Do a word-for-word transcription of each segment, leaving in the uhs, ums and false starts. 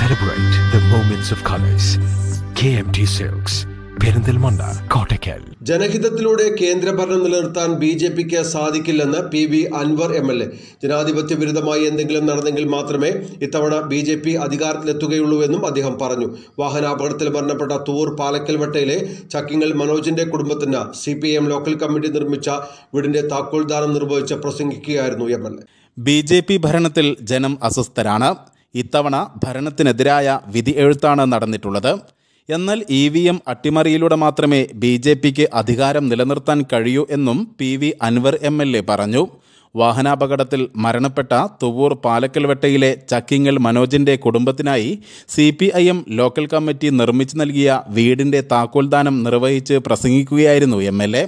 Celebrate the moments of colors. K M T Silks, Perinthalmanna, Kottakkal. ജനഹിതത്തിലൂടെ കേന്ദ്രഭരണം നിലനിർത്താൻ ബി ജെ പിക്ക് സാധിക്കില്ലെന്ന് P V Anvar M L A. ജനാധിപത്യ വിരുദ്ധമായി എന്തെങ്കിലും നടന്നെങ്കിൽ മാത്രമേ ഇത്തവണ ബി ജെ പി അധികാരത്തിലെത്തുകയുള്ളൂവെന്നും അദ്ദേഹം പറഞ്ഞു. വാഹനാപകടത്തിൽ മരണപ്പെട്ട തൂർ പാലക്കൽവട്ടയിലെ ചക്കിങ്ങൽ മനോജിന്റെ കുടുംബത്തിന് C P I M local committee നിർമ്മിച്ച വീടിന്റെ താക്കോൽദാനം നിർവഹിച്ച് പ്രസംഗിക്കുകയായിരുന്നു M L A. B J P ഭരണത്തിൽ ജനം അസ്വസ്ഥരാണ്. ഇത്തവണ ഭരണത്തിനെതിരായ വിധി എഴുത്താണ് നടന്നിട്ടുള്ളത്. എന്നാൽ ഇ വി എം അട്ടിമറിയിലൂടെ മാത്രമേ ബി ജെ പിക്ക് അധികാരം നിലനിർത്താൻ കഴിയൂ എന്നും P V Anvar M L A പറഞ്ഞു. വാഹനാപകടത്തിൽ മരണപ്പെട്ട തുവൂർ പാലക്കൽവട്ടയിലെ ചക്കിങ്ങൽ മനോജിന്റെ കുടുംബത്തിനായി C P I M local committee നിർമ്മിച്ചു നൽകിയ വീടിന്റെ താക്കോൽദാനം നിർവഹിച്ച് പ്രസംഗിക്കുകയായിരുന്നു എം എൽ എ.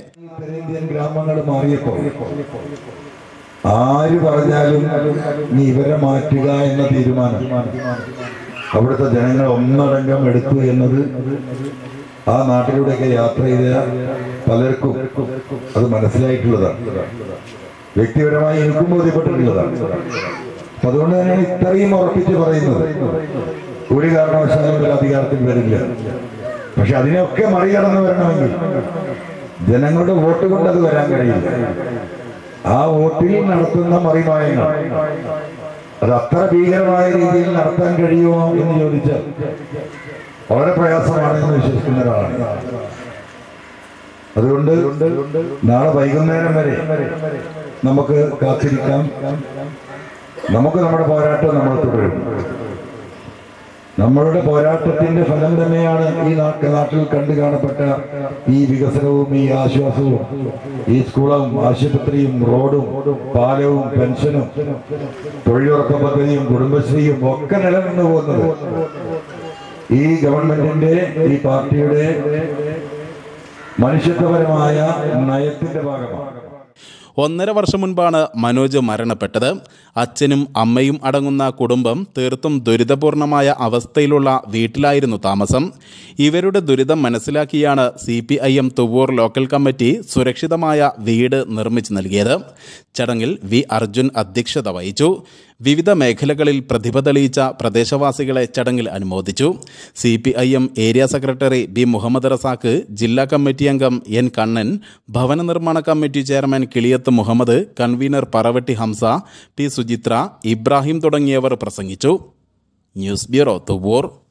ആര് പറഞ്ഞാലും നീ ഇവരെ മാറ്റുക എന്ന തീരുമാനം അവിടുത്തെ ജനങ്ങൾ ഒന്നടങ്കം എടുത്തു എന്നത് ആ നാട്ടിലൂടെയൊക്കെ യാത്ര ചെയ്ത പലർക്കും അത് മനസ്സിലായിട്ടുള്ളതാണ്. വ്യക്തിപരമായി എനിക്കും ബോധ്യപ്പെട്ടിട്ടുള്ളതാണ്. അതുകൊണ്ട് തന്നെയാണ് ഇത്രയും ഉറപ്പിച്ച് പറയുന്നത് ഒരു കാരണവശാലും ഒരു അധികാരത്തിൽ വരില്ല. പക്ഷെ അതിനൊക്കെ മറികടന്ന് വരണമെങ്കിൽ ജനങ്ങളുടെ വോട്ട് കൊണ്ട് അത് വരാൻ കഴിയില്ല. ആ വോട്ടിൽ നടത്തുന്ന മറിമായങ്ങൾ അത് അത്ര ഭീകരമായ രീതിയിൽ നടത്താൻ കഴിയുമോ എന്ന് ചോദിച്ചാൽ വളരെ പ്രയാസമാണെന്ന് വിശ്വസിക്കുന്ന ഒരാളാണ്. അതുകൊണ്ട് നാളെ വൈകുന്നേരം വരെ നമുക്ക് കാത്തിരിക്കാം. നമുക്ക് നമ്മുടെ പോരാട്ടം നമ്മൾ തുടരും. നമ്മളുടെ പോരാട്ടത്തിന്റെ ഫലം തന്നെയാണ് ഈ നാട്ടിൽ കണ്ടു കാണപ്പെട്ട ഈ വികസനവും ഈ ആശ്വാസവും ഈ സ്കൂളും ആശുപത്രിയും റോഡും പാലവും പെൻഷനും തൊഴിലുറപ്പ് പദ്ധതിയും കുടുംബശ്രീയും ഒക്കെ നിലനിന്നു പോകുന്നത് ഈ ഗവൺമെന്റിന്റെ ഈ പാർട്ടിയുടെ മനുഷ്യത്വപരമായ നയത്തിന്റെ ഭാഗമാണ്. ഒന്നര വർഷം മുൻപാണ് മനോജ് മരണപ്പെട്ടത്. അച്ഛനും അമ്മയും അടങ്ങുന്ന കുടുംബം തീർത്തും ദുരിതപൂർണമായ അവസ്ഥയിലുള്ള വീട്ടിലായിരുന്നു താമസം. ഇവരുടെ ദുരിതം മനസ്സിലാക്കിയാണ് C P I M Thuvvur local committee സുരക്ഷിതമായ വീട് നിർമ്മിച്ചു നൽകിയത്. ചടങ്ങിൽ വി അർജുൻ അധ്യക്ഷത വഹിച്ചു. വിവിധ മേഖലകളിൽ പ്രതിഭ തെളിയിച്ച പ്രദേശവാസികളെ ചടങ്ങിൽ അനുമോദിച്ചു. C P I M area secretary B Muhammad Razak, ജില്ലാ കമ്മിറ്റി അംഗം എൻ കണ്ണൻ, ഭവന നിർമ്മാണ committee chairman Kiliyath Muhammad, convener Paravatti Hamsa, P Suchithra, Ibrahim തുടങ്ങിയവർ പ്രസംഗിച്ചു. News bureau Thuvur.